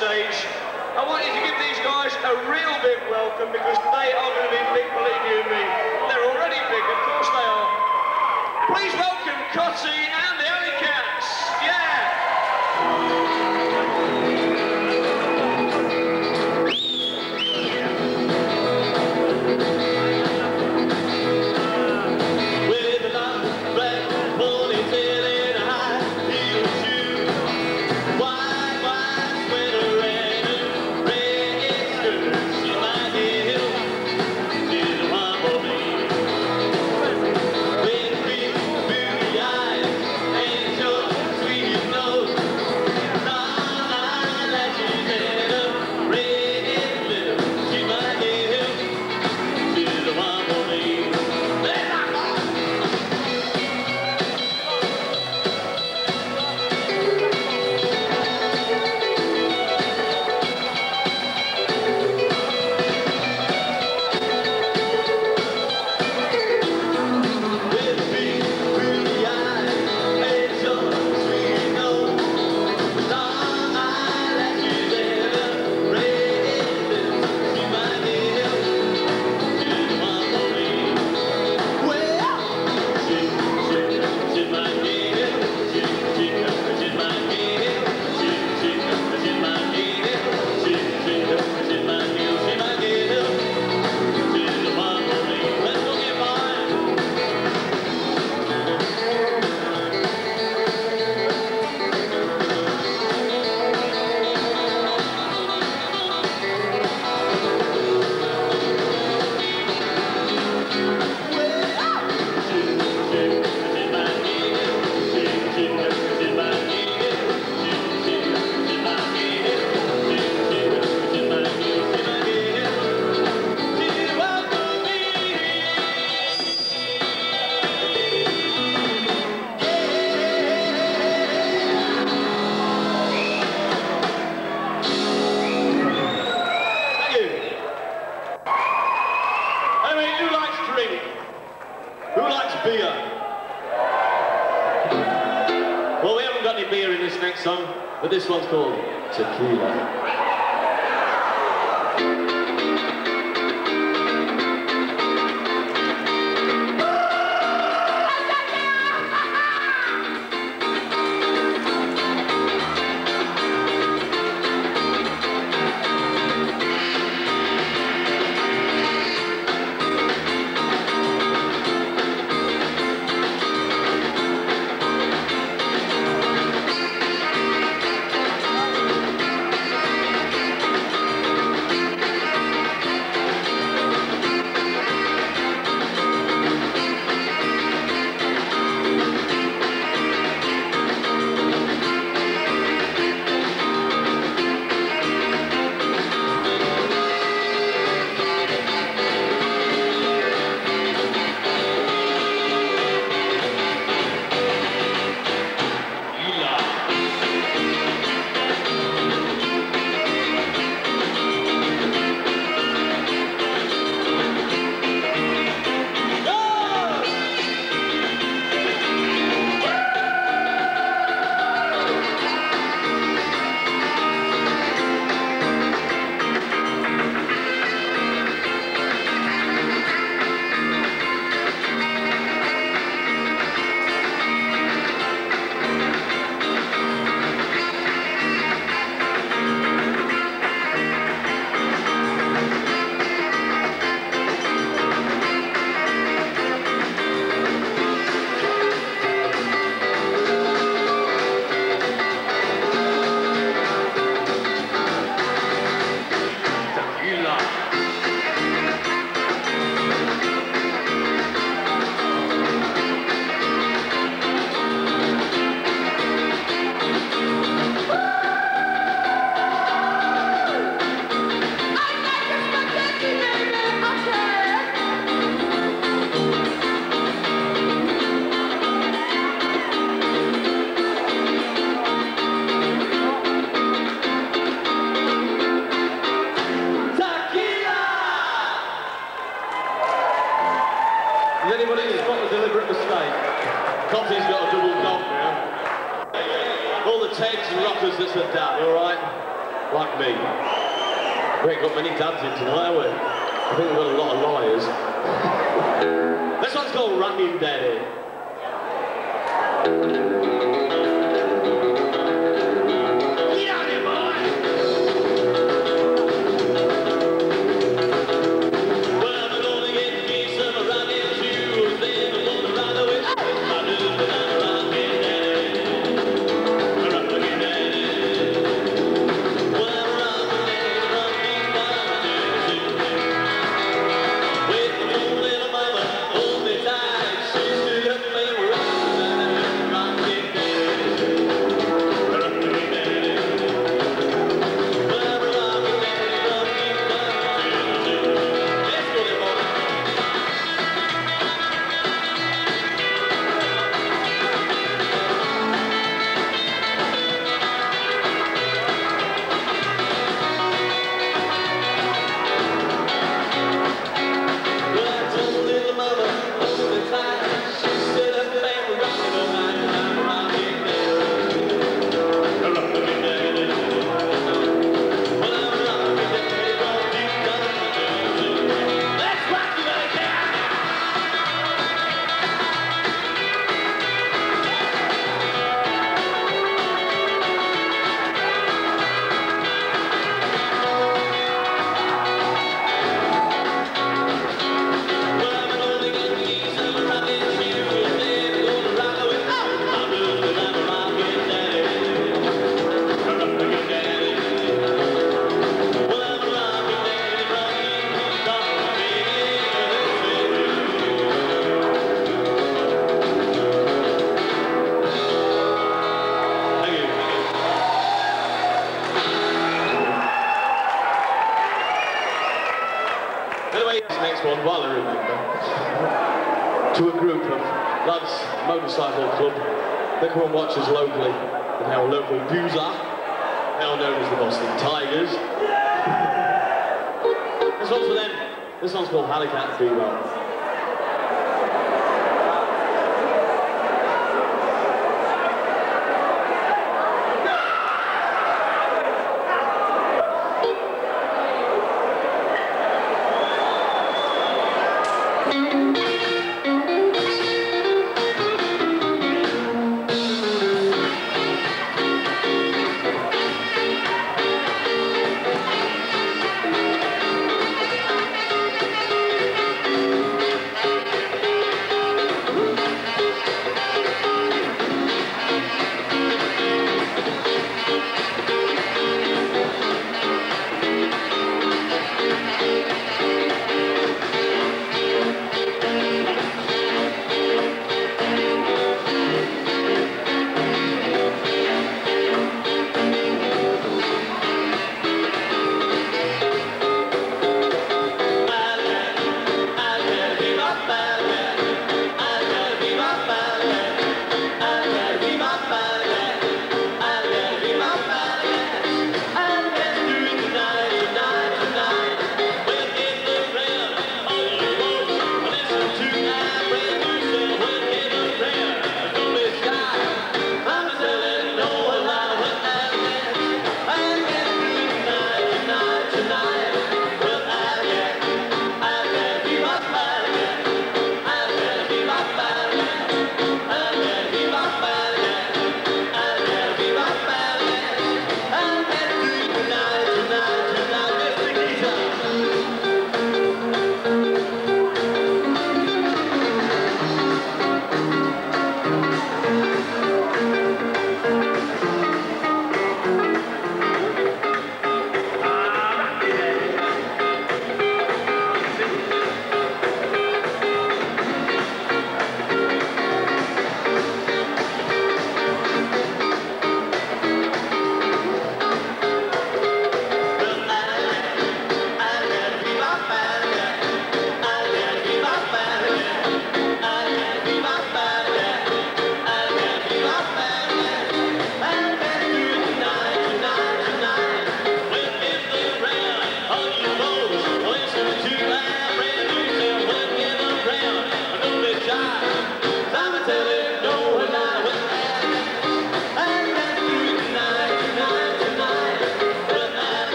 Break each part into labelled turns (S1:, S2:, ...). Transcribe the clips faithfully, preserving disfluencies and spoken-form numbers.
S1: stage. I want you to give these guys a real big welcome because they are going to be big, believe you me. They're already big, of course they are. Please welcome Cotty and the Alley Cats. Yeah! Who likes beer? Well, we haven't got any beer in this next song, but this one's called Tequila. Has anybody spotted a deliberate mistake? Cotty's got a double dog now. All the Teds and rockers that's a dad, alright? like me. We ain't got many dads in tonight, have we? I think we've got a lot of liars. This one's called Rockin' Daddy. One, while I remember, to a group of lads, motorcycle club, they come and watch us locally in our local boozer, now known as the Boston Tigers. This one's for them. This one's called Halicat Bebop.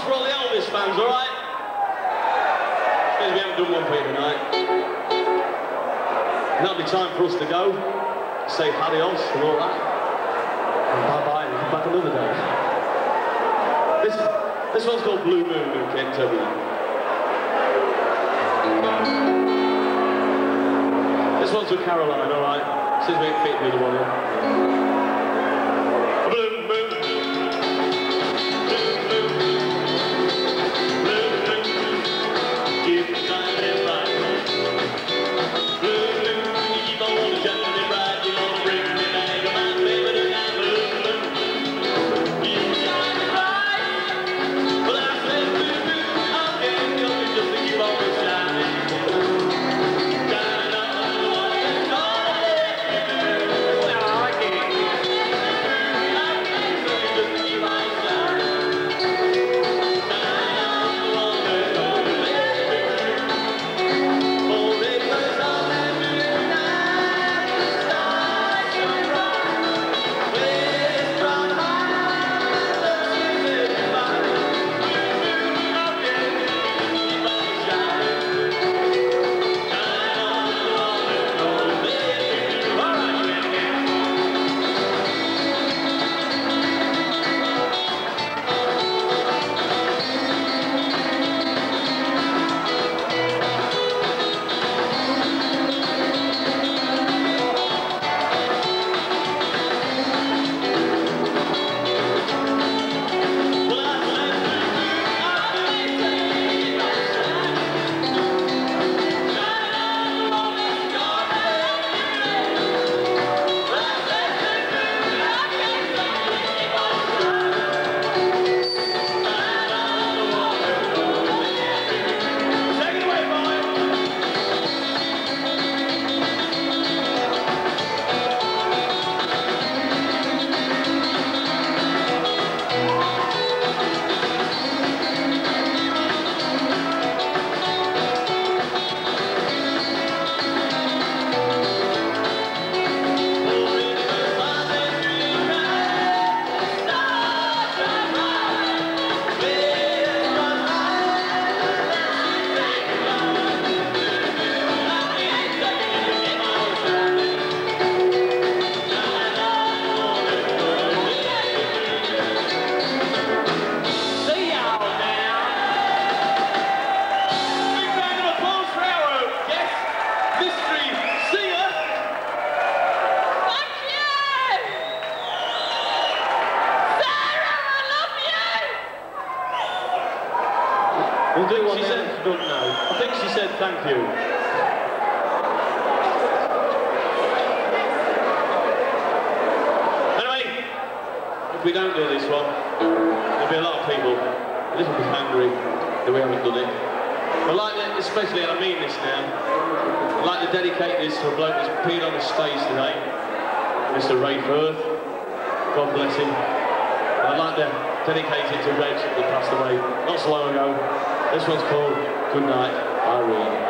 S1: for all the Elvis fans, all right? Because we haven't done one for you tonight. That'll be time for us to go. Say adios and all that. And bye-bye and come back another day. This, this one's called Blue Moon in Kentucky. This one's with Caroline, all right? Since we ain't fit the other one in. Blue Moon. We'll do what she said. Don't know. I think she said thank you. Anyway, if we don't do this one, there'll be a lot of people a little bit angry that we haven't done it. I'd like to, especially, and I mean this now, I'd like to dedicate this to a bloke that's appeared on the stage today, Mister Ray Firth. God bless him. And I'd like to dedicate it to Reg that passed away not so long ago. This one's called Good Night, Irene.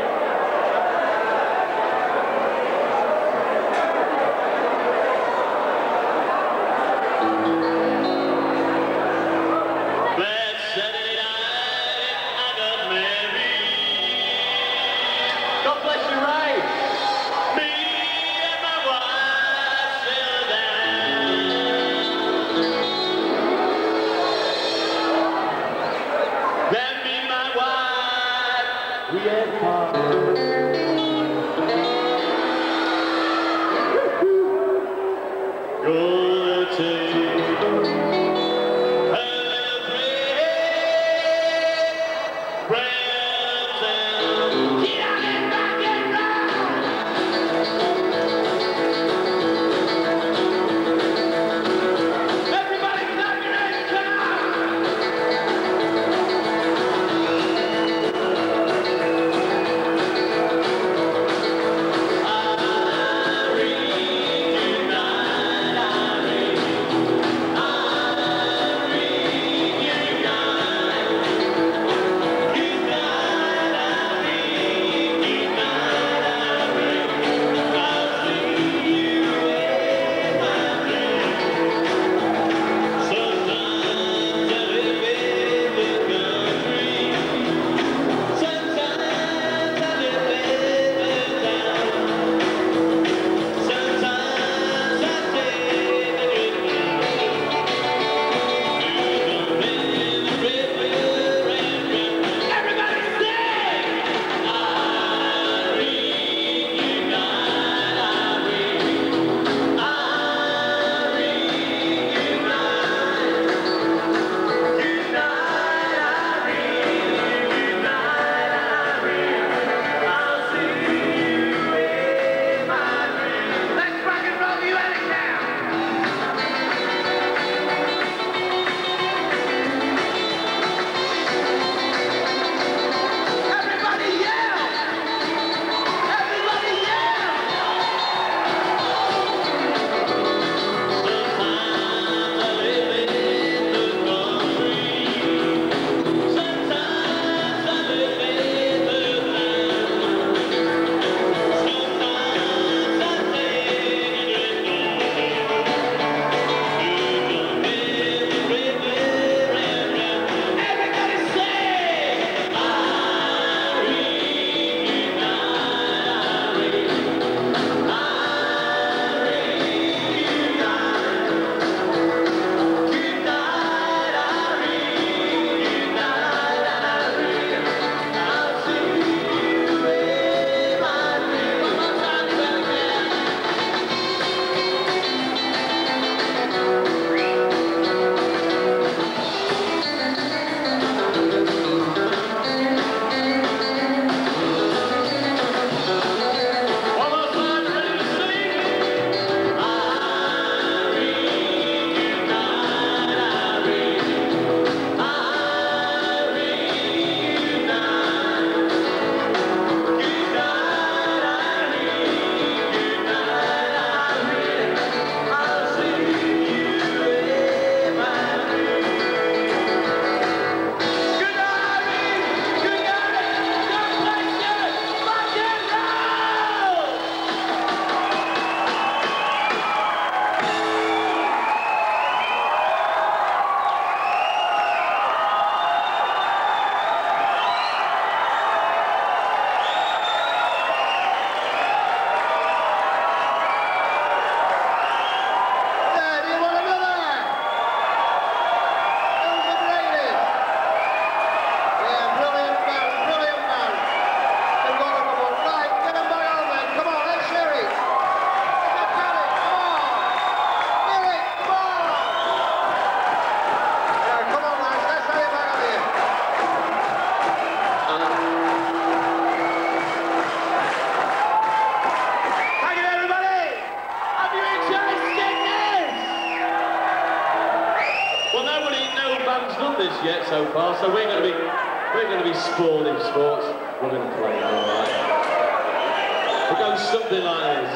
S2: far, so we're going to be we're going to be sporting sports. We're going to play it all right. It goes something like this.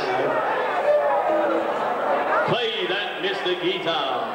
S2: Play that, Mister Guitar.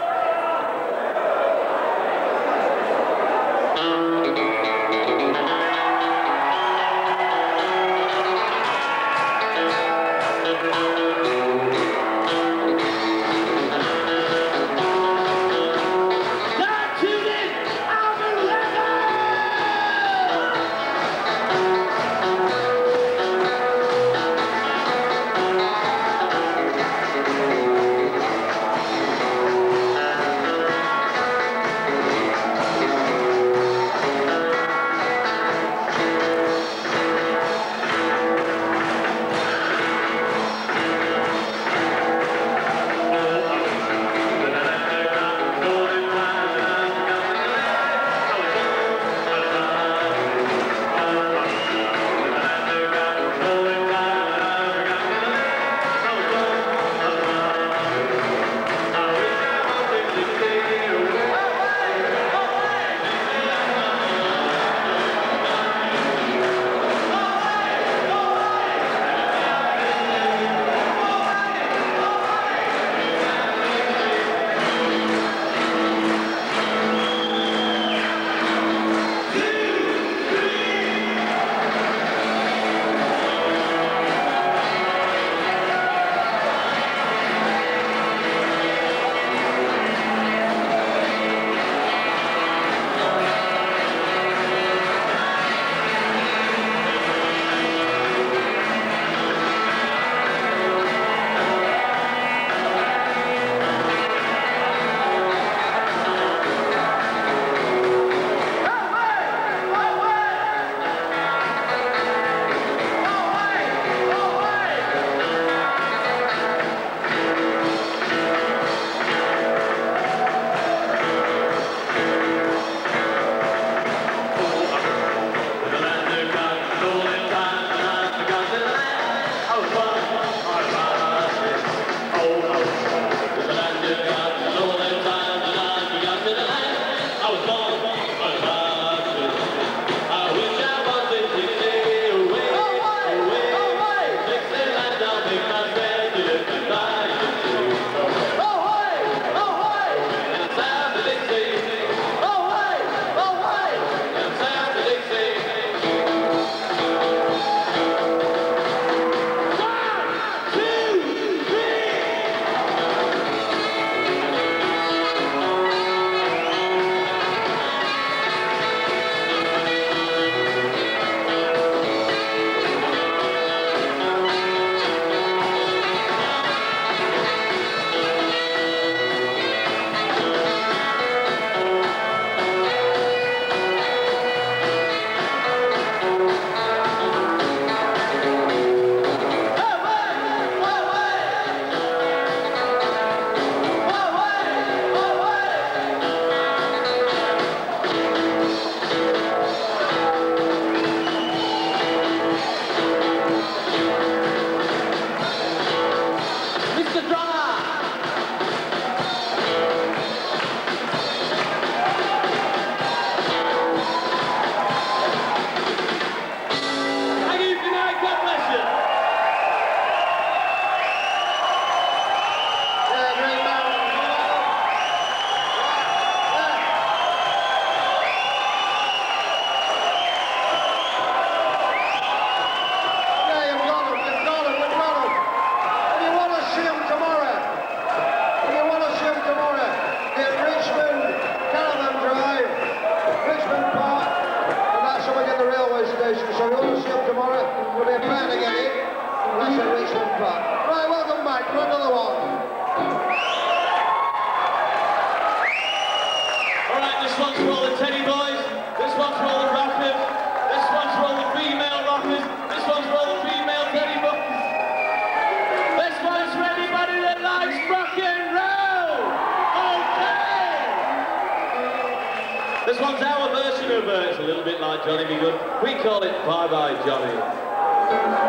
S1: This one's our version of uh, it's a little bit like Johnny B. Good. We call it Bye Bye Johnny.